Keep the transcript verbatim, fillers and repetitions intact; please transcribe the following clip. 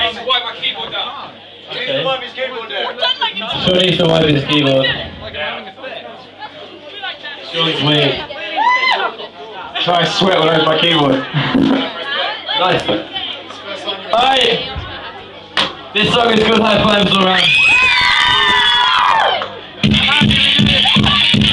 needs to wipe my keyboard down. He needs to wipe his keyboard down. Sean needs to wipe his keyboard. Sean's weird. Try to sweat all over my keyboard. Nice. Alright. This song is called High Fives All Around.